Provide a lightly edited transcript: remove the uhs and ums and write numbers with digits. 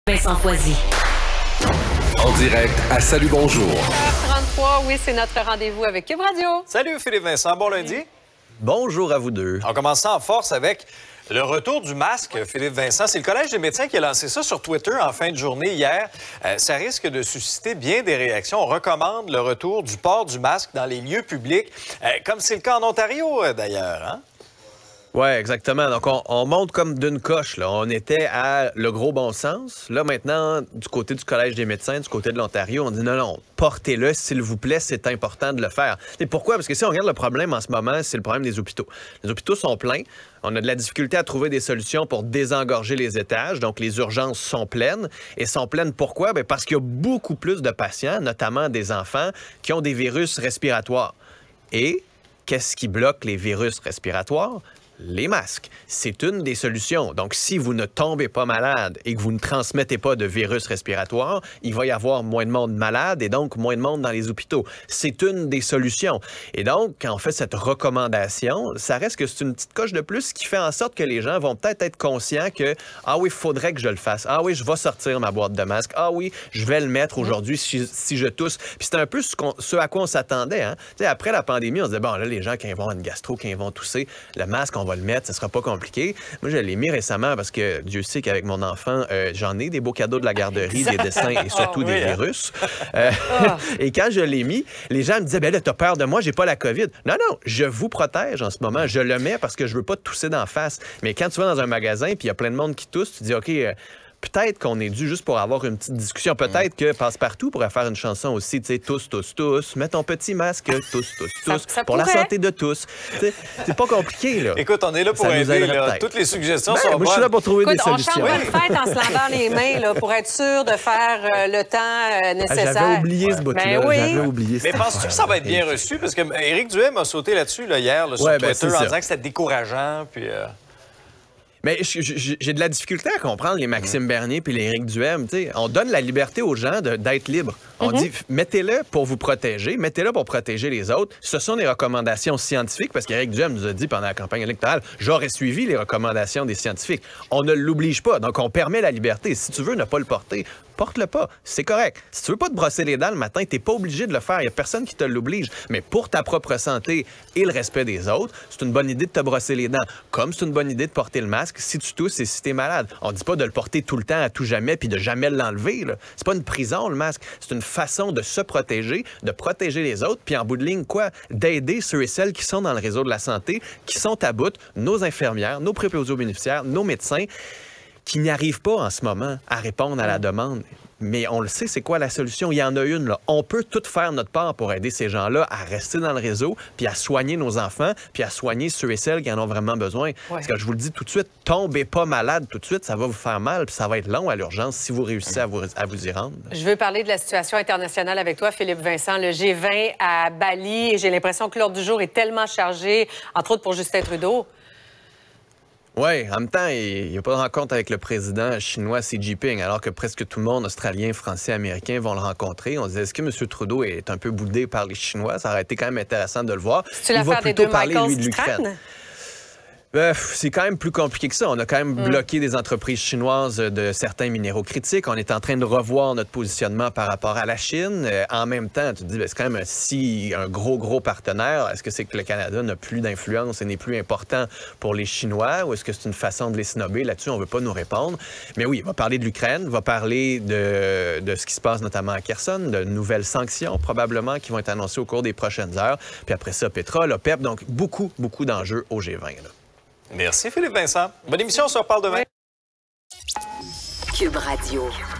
Vincent Foisy. En direct à Salut Bonjour. 33, oui, c'est notre rendez-vous avec Cube Radio. Salut Philippe Vincent, bon lundi. Bonjour à vous deux. On commence ça en force avec le retour du masque, Philippe Vincent. C'est le Collège des médecins qui a lancé ça sur Twitter en fin de journée hier. Ça risque de susciter bien des réactions. On recommande le retour du port du masque dans les lieux publics, comme c'est le cas en Ontario d'ailleurs, hein? Oui, exactement. Donc, on monte comme d'une coche, là. On était à le gros bon sens. Là, maintenant, du côté du Collège des médecins, du côté de l'Ontario, on dit non, portez-le, s'il vous plaît, c'est important de le faire. Et pourquoi? Parce que si on regarde le problème en ce moment, c'est le problème des hôpitaux. Les hôpitaux sont pleins. On a de la difficulté à trouver des solutions pour désengorger les étages. Donc, les urgences sont pleines. Et sont pleines pourquoi? Bien, parce qu'il y a beaucoup plus de patients, notamment des enfants, qui ont des virus respiratoires. Et qu'est-ce qui bloque les virus respiratoires? Les masques. C'est une des solutions. Donc, si vous ne tombez pas malade et que vous ne transmettez pas de virus respiratoire, il va y avoir moins de monde malade et donc moins de monde dans les hôpitaux. C'est une des solutions. Et donc, quand on fait cette recommandation, ça reste que c'est une petite coche de plus qui fait en sorte que les gens vont peut-être être conscients que « Ah oui, il faudrait que je le fasse. Ah oui, je vais sortir ma boîte de masque. Ah oui, je vais le mettre aujourd'hui si je tousse. » Puis c'est un peu ce à quoi on s'attendait. Hein? Après la pandémie, on se disait « Bon, là, les gens, quand ils vont avoir une gastro, quand ils vont tousser, le masque, on va le mettre, ça sera pas compliqué. » Moi, je l'ai mis récemment parce que Dieu sait qu'avec mon enfant, j'en ai des beaux cadeaux de la garderie, des dessins et surtout des virus. Et quand je l'ai mis, les gens me disaient, ben là, t'as peur de moi, j'ai pas la COVID. Non, je vous protège en ce moment. Je le mets parce que je veux pas te tousser d'en face. Mais quand tu vas dans un magasin puis il y a plein de monde qui tousse, tu dis, OK, peut-être qu'on est dû juste pour avoir une petite discussion. Peut-être que Passepartout pourrait faire une chanson aussi, tu sais, tous, tous, tous. Mets ton petit masque, tous, tous, tous. Ça pour la pourrait. santé de tous. C'est pas compliqué, là. Écoute, on est là pour Ça nous aider. aiderait Là. peut-être. Toutes les suggestions Ben, sont moi, bonnes. je suis là pour trouver Écoute, des on solutions. chante pas une fête en se lavant les mains là, pour être sûr de faire le temps nécessaire. J'avais oublié ce bout-là. Ben oui. J'avais oublié Mais cette penses-tu que ça va être bien affaire-là. reçu? Parce que Éric Duhem a sauté là-dessus là, hier là, sur Ouais, ben, Twitter c'est en ça. disant que c'était décourageant. Puis, Mais j'ai de la difficulté à comprendre les Maxime Bernier puis les Éric Duhem. T'sais. On donne la liberté aux gens d'être libres. On dit, mettez-le pour vous protéger, mettez-le pour protéger les autres. Ce sont des recommandations scientifiques, parce qu'Éric Duhem nous a dit pendant la campagne électorale, j'aurais suivi les recommandations des scientifiques. On ne l'oblige pas, donc on permet la liberté. Si tu veux ne pas le porter, porte-le pas. C'est correct. Si tu veux pas te brosser les dents le matin, t'es pas obligé de le faire. Il y a personne qui te l'oblige. Mais pour ta propre santé et le respect des autres, c'est une bonne idée de te brosser les dents. Comme c'est une bonne idée de porter le masque si tu tousses et si t'es malade. On dit pas de le porter tout le temps, à tout jamais, puis de jamais l'enlever. C'est pas une prison, le masque. C'est une façon de se protéger, de protéger les autres, puis en bout de ligne, quoi? D'aider ceux et celles qui sont dans le réseau de la santé, qui sont à bout, nos infirmières, nos préposés aux bénéficiaires, nos médecins, qui n'y arrivent pas en ce moment à répondre à la demande. Mais on le sait, c'est quoi la solution? Il y en a une, là. On peut tout faire notre part pour aider ces gens-là à rester dans le réseau, puis à soigner nos enfants, puis à soigner ceux et celles qui en ont vraiment besoin. Parce que je vous le dis tout de suite, tombez pas malade tout de suite, ça va vous faire mal, puis ça va être long à l'urgence si vous réussissez à vous y rendre. Je veux parler de la situation internationale avec toi, Philippe Vincent. Le G20 à Bali, et j'ai l'impression que l'ordre du jour est tellement chargé, entre autres pour Justin Trudeau. Oui, en même temps, il n'y a pas de rencontre avec le président chinois Xi Jinping, alors que presque tout le monde, Australien, Français, Américain, vont le rencontrer. On se disait, est-ce que M. Trudeau est un peu boudé par les Chinois? Ça aurait été quand même intéressant de le voir. C'est l'affaire des deux Michaels qui traînent? C'est quand même plus compliqué que ça. On a quand même bloqué des entreprises chinoises de certains minéraux critiques. On est en train de revoir notre positionnement par rapport à la Chine. En même temps, tu te dis, c'est quand même un gros partenaire. Est-ce que c'est que le Canada n'a plus d'influence et n'est plus important pour les Chinois, ou est-ce que c'est une façon de les snobber? Là-dessus, on ne veut pas nous répondre. Mais oui, il va parler de l'Ukraine, il va parler de ce qui se passe notamment à Kherson, de nouvelles sanctions probablement qui vont être annoncées au cours des prochaines heures. Puis après ça, pétrole, OPEP, donc beaucoup d'enjeux au G20. Là. Merci Philippe Vincent. Bonne émission, on se reparle demain. Cube Radio.